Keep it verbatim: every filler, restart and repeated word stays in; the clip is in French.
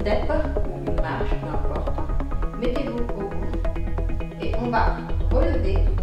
step ou une marche, peu importe. Mettez-vous au bout et on va relever